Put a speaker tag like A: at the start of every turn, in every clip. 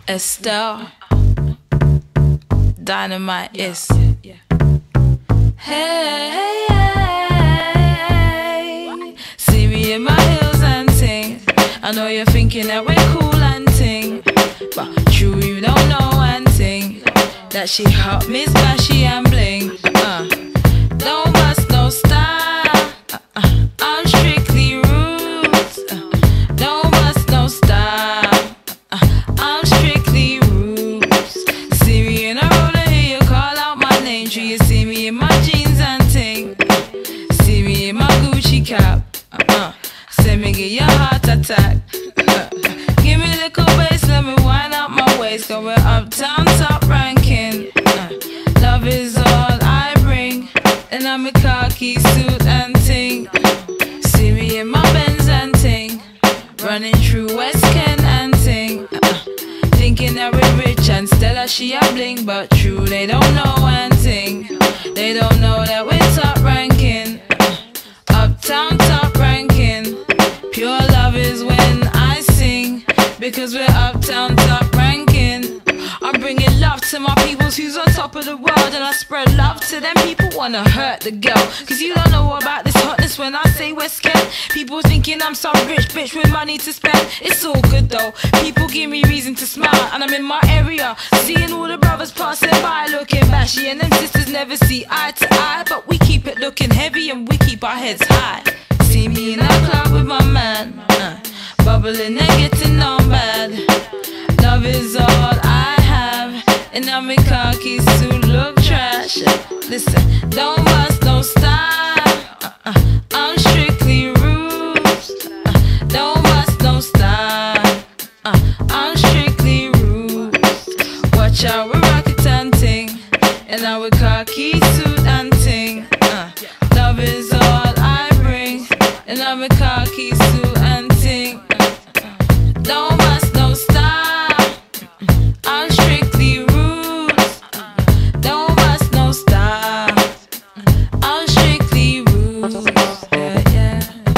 A: Estelle, Dynamite is. Hey, see me in my heels and ting. I know you're thinking that we're cool and ting, but true you don't know and ting that she hot, Miss Flashy and bling. No bust, no style. I'm strictly roots. No bust, no style. I'm strictly roots. See me in a roller, hear you call out my name. Do you see me in my jeans and ting? See me in my Gucci cap. Say me get your heart attack. Give me a little bass, let me wind up my waist. Going uptown, top ranking. Love is all I bring, and I'm a khaki suit and ting. See me in my Benz and ting, running through West Kent and ting. Thinking that we're rich and Stella she a bling, but true they don't know and ting. They don't know that we're top ranking. Uptown top ranking. Pure love is when I sing, because we're uptown top ranking. I'm bringing love to my peoples who's on top of the world, and I spread love to them people wanna hurt the girl. Cause you don't know about this hotness when I say West Kent. People thinking I'm some rich bitch with money to spend. It's all good though, people give me reason to smile, and I'm in my area, seeing all the brothers passing by looking bashy, and them sisters never see eye to eye, but we keep it looking heavy and we keep our heads high. See me in a club with my man, bubbling and getting on bad. Love is all I have, and I'm in khaki suit, look trash. Listen, don't bust, no style. I'm strictly roots. Don't bust, no style. I'm strictly roots. Watch out, we're rocket and ting, and I'm with khaki suit and ting. Love is all I bring, and I'm a khaki suit and ting. Don't bust, no style. I'm strictly roots. Don't bust, no style. I'm strictly roots. Yeah, yeah.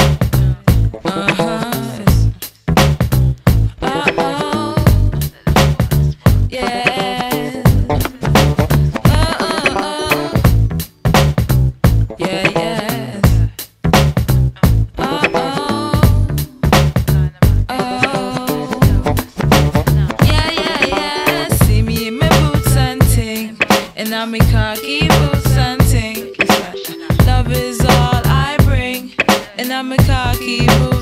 A: Yeah. Yeah, yeah. And I'm in khaki boots and ting. Love is all I bring, and I'm in khaki boots.